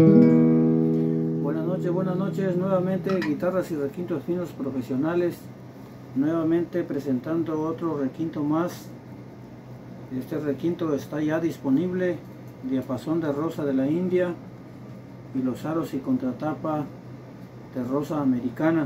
Buenas noches, nuevamente guitarras y requintos finos profesionales, nuevamente presentando otro requinto más. Este requinto está ya disponible, diapasón de rosa de la India y los aros y contratapa de rosa americana.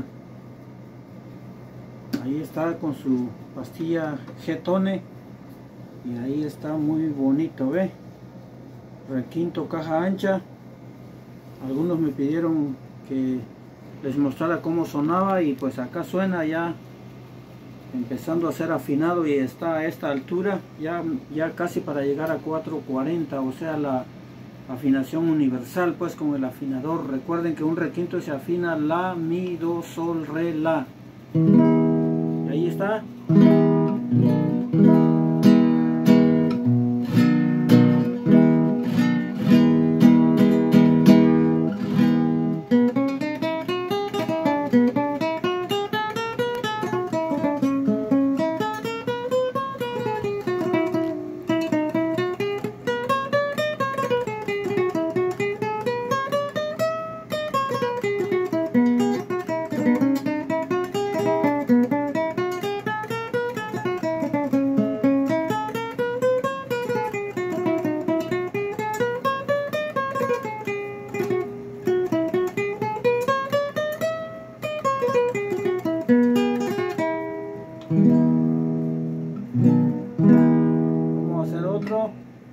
Ahí está con su pastilla G-Tone y ahí está muy bonito, ve, requinto caja ancha. Algunos me pidieron que les mostrara cómo sonaba y pues acá suena ya empezando a ser afinado y está a esta altura ya casi para llegar a 440, o sea, la afinación universal pues con el afinador. Recuerden que un requinto se afina la, mi, do, sol, re, la, y ahí está. Vamos a hacer otro.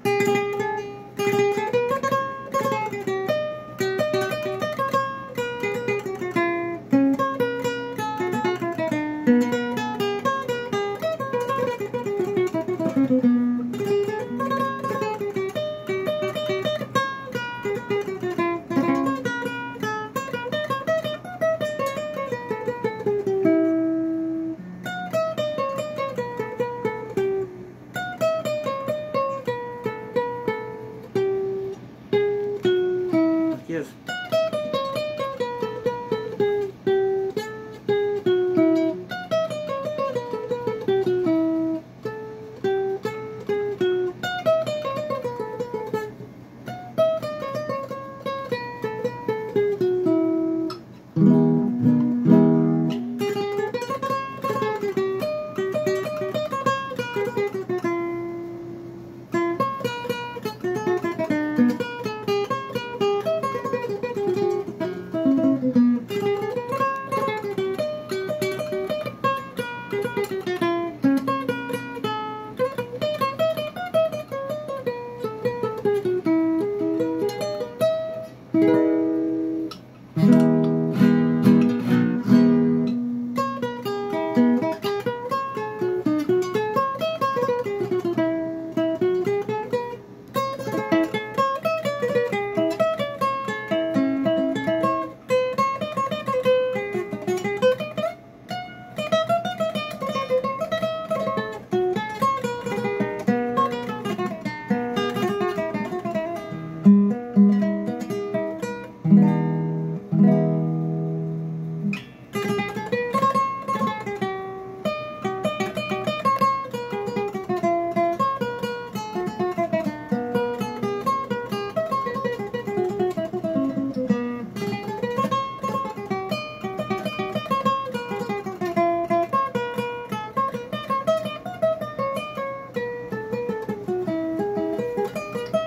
Aquí es.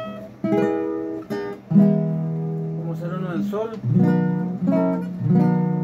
Sol.